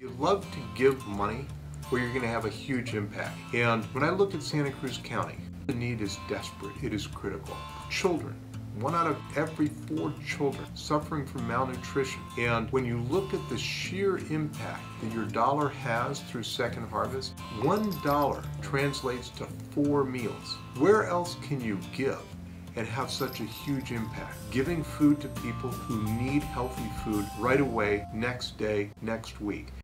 You love to give money where you're going to have a huge impact. And when I look at Santa Cruz County, the need is desperate. It is critical. Children. 1 out of every 4 children suffering from malnutrition. And when you look at the sheer impact that your dollar has through Second Harvest, $1 translates to 4 meals. Where else can you give and have such a huge impact? Giving food to people who need healthy food right away, next day, next week.